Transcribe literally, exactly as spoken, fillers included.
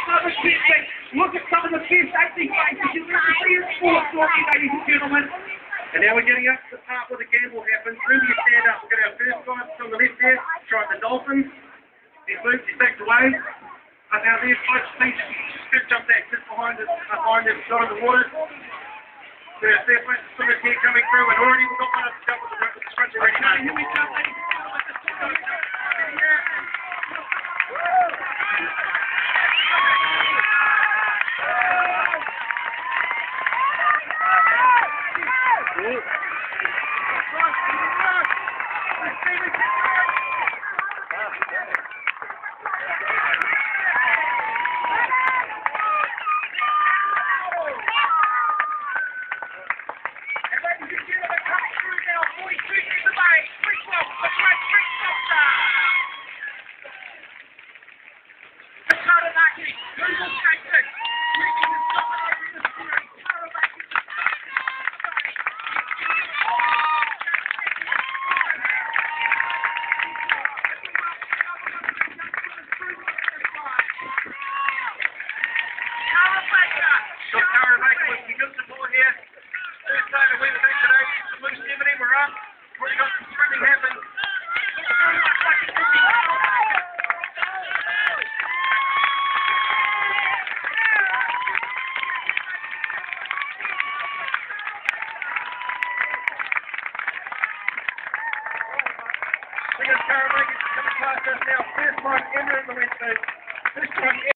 other kids, look at some of the kids acting faces. You can see it's full of talking, ladies and gentlemen. And now we're getting up to the part where the gamble happens. Ruby, you stand up. We've got our first guy on the left there, trying the Dolphins. He's moved, he's backed away. And now there's Coach Steve, just jump back just behind it, behind it, not in the water. There's their first swimmers here coming through, and already we've got one up to jump with the, with the front already. Okay, here we go, ladies and gentlemen. Coming past us now, first time ever in the West Coast. First time ever.